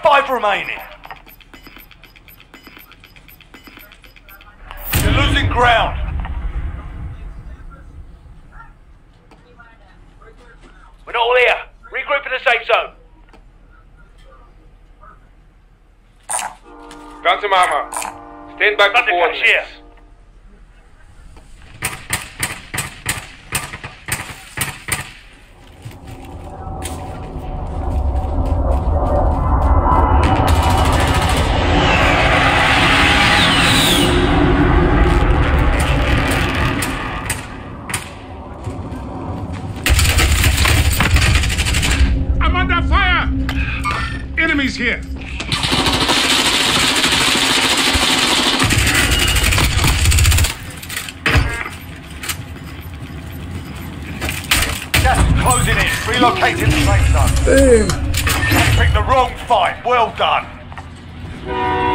5 remaining. You're losing ground. We're not all here. Regroup in the safe zone. Found some armor. Stand back for Thunder cash here. coordinates. I'm under fire! Enemies here! Gas is closing in. Relocating the safe zone. Boom. You picked the wrong fight. Well done.